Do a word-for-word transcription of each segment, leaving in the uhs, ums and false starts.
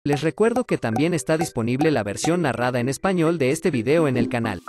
Les recuerdo que también está disponible la versión narrada en español de este video en el canal.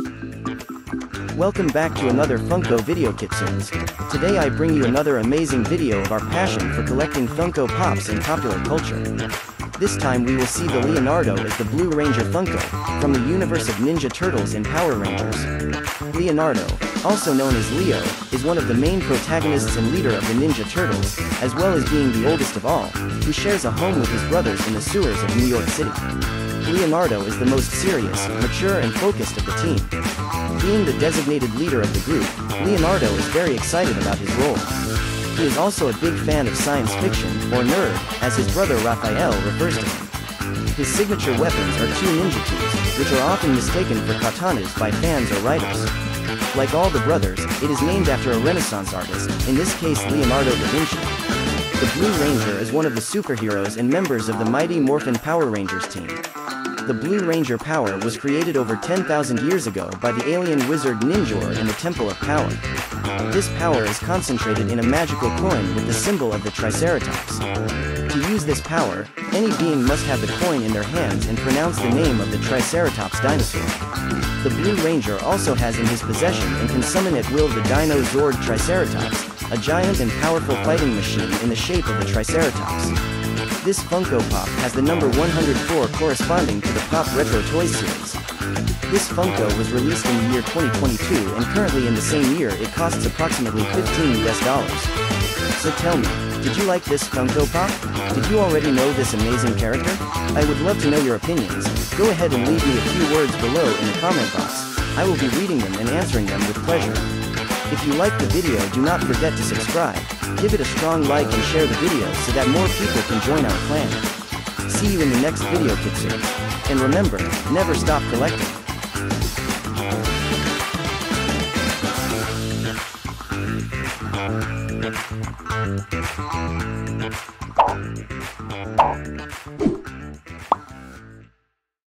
Welcome back to another Funko Video Kitsunes. Today I bring you another amazing video of our passion for collecting Funko Pops in popular culture. This time we will see the Leonardo as the Blue Ranger Funko, from the universe of Ninja Turtles and Power Rangers. Leonardo, also known as Leo, is one of the main protagonists and leader of the Ninja Turtles, as well as being the oldest of all, who shares a home with his brothers in the sewers of New York City. Leonardo is the most serious, mature and focused of the team. Being the designated leader of the group, Leonardo is very excited about his role. He is also a big fan of science fiction, or nerd, as his brother Raphael refers to him. His signature weapons are two ninja tools, which are often mistaken for katanas by fans or writers. Like all the brothers, it is named after a Renaissance artist, in this case Leonardo da Vinci. The Blue Ranger is one of the superheroes and members of the Mighty Morphin Power Rangers team. The Blue Ranger power was created over ten thousand years ago by the alien wizard Ninjor in the Temple of Power. This power is concentrated in a magical coin with the symbol of the Triceratops. To use this power, any being must have the coin in their hands and pronounce the name of the Triceratops dinosaur. The Blue Ranger also has in his possession and can summon at will the Dino Zord Triceratops, a giant and powerful fighting machine in the shape of the Triceratops. This Funko Pop has the number one hundred four corresponding to the Pop Retro Toys series. This Funko was released in the year twenty twenty-two and currently in the same year it costs approximately fifteen U S dollars. So tell me, did you like this Funko Pop? Did you already know this amazing character? I would love to know your opinions. Go ahead and leave me a few words below in the comment box. I will be reading them and answering them with pleasure. If you liked the video, do not forget to subscribe, give it a strong like and share the video so that more people can join our clan. See you in the next video Kitsune. And remember, never stop collecting. You